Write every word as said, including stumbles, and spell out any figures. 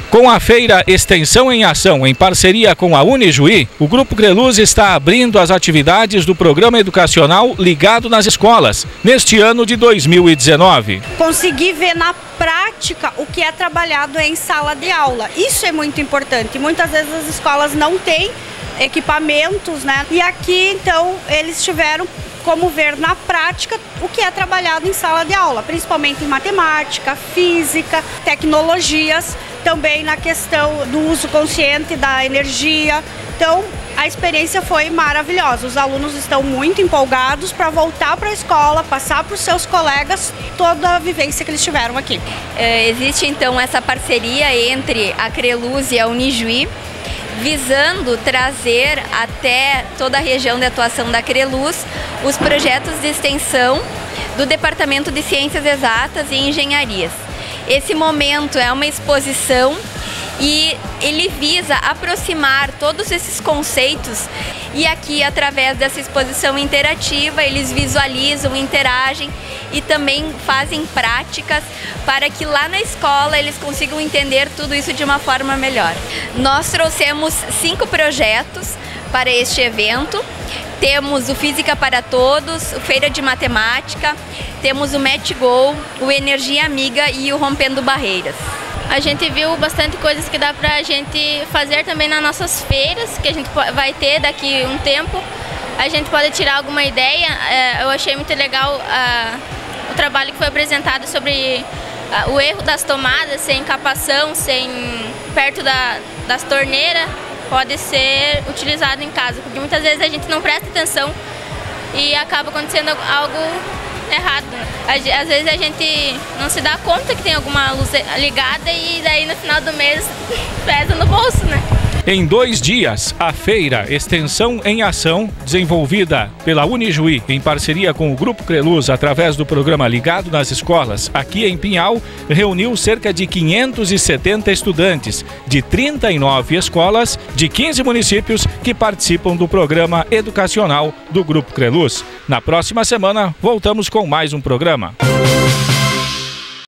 Com a Feira Extensão em Ação, em parceria com a Unijuí, o Grupo Creluz está abrindo as atividades do programa educacional Ligado nas Escolas, neste ano de dois mil e dezenove. Conseguir ver na prática o que é trabalhado em sala de aula. Isso é muito importante. Muitas vezes as escolas não têm equipamentos, né? E aqui, então, eles tiveram como ver na prática o que é trabalhado em sala de aula, principalmente em matemática, física, tecnologias, também na questão do uso consciente da energia. Então, a experiência foi maravilhosa. Os alunos estão muito empolgados para voltar para a escola, passar para os seus colegas toda a vivência que eles tiveram aqui. É, existe, então, essa parceria entre a Creluz e a Unijuí, visando trazer até toda a região de atuação da Creluz os projetos de extensão do Departamento de Ciências Exatas e Engenharias. Esse momento é uma exposição e ele visa aproximar todos esses conceitos e aqui, através dessa exposição interativa, eles visualizam, interagem e também fazem práticas para que lá na escola eles consigam entender tudo isso de uma forma melhor. Nós trouxemos cinco projetos para este evento. Temos o Física para Todos, o Feira de Matemática, temos o MetGo, o Energia Amiga e o Rompendo Barreiras. A gente viu bastante coisas que dá para a gente fazer também nas nossas feiras, que a gente vai ter daqui um tempo. A gente pode tirar alguma ideia. Eu achei muito legal uh, o trabalho que foi apresentado sobre uh, o erro das tomadas, sem capação, sem perto da, das torneiras, pode ser utilizado em casa, porque muitas vezes a gente não presta atenção e acaba acontecendo algo errado. Às vezes a gente não se dá conta que tem alguma luz ligada e daí no final do mês pesa no bolso, né? Em dois dias, a Feira Extensão em Ação, desenvolvida pela Unijuí em parceria com o Grupo Creluz através do programa Ligado nas Escolas, aqui em Pinhal, reuniu cerca de quinhentos e setenta estudantes de trinta e nove escolas de quinze municípios que participam do programa educacional do Grupo Creluz. Na próxima semana, voltamos com mais um programa.